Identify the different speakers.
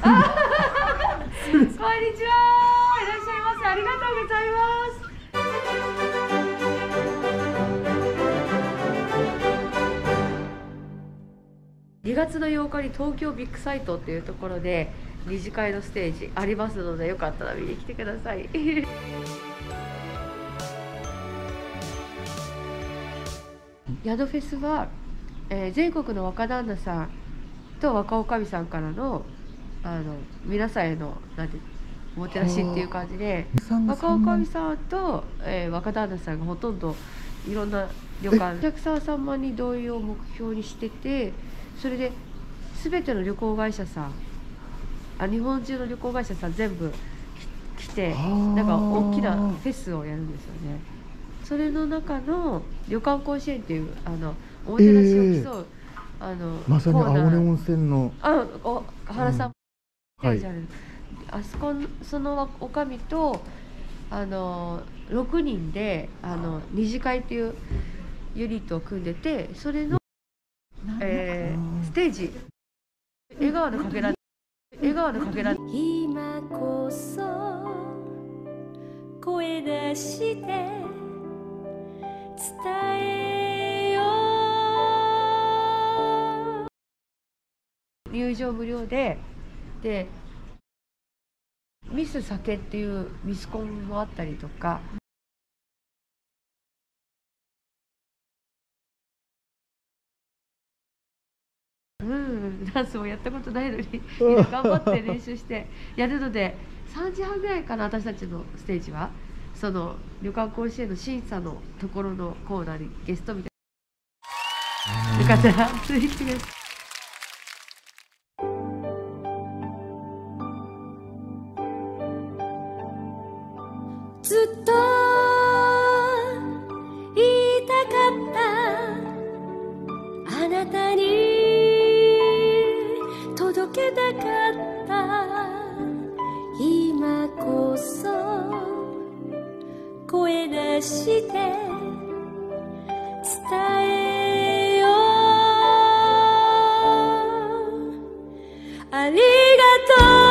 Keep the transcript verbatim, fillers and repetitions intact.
Speaker 1: こんにちは、いらっしゃいませ。ありがとうございます。にがつのようかに東京ビッグサイトっていうところで二次会のステージありますので、よかったら見に来てください。宿フェスは、えー、全国の若旦那さんと若女将さんからのあの皆さんへのなんておもてなしっていう感じで、若女将さんと、えー、若旦那さんがほとんどいろんな旅館お客さんさんまんにん同意を目標にしてて、それで全ての旅行会社さんあ日本中の旅行会社さん全部来て、なんか大きなフェスをやるんですよね。それの中の旅館甲子園っていうあのおもてなしを競う、えー、あの
Speaker 2: まさに青根温泉の
Speaker 1: あお原さん、
Speaker 2: うんはい、
Speaker 1: あそこそのおかみとあのろくにんであの二次会っていうユニットを組んでて、それの、えー、ステージ笑顔のかけら笑顔のかけら今こそ声出して伝えよう。入場無料ででミス酒っていうミスコンもあったりとか、うんダンスもやったことないのに頑張って練習してやるので、さんじはんぐらいかな、私たちのステージはその旅館甲子園の審査のところのコーナーにゲストみたいな、よかったらついてきてください。ずっと言いたかったあなたに届けたかった、今こそ声出して伝えよう。ありがとう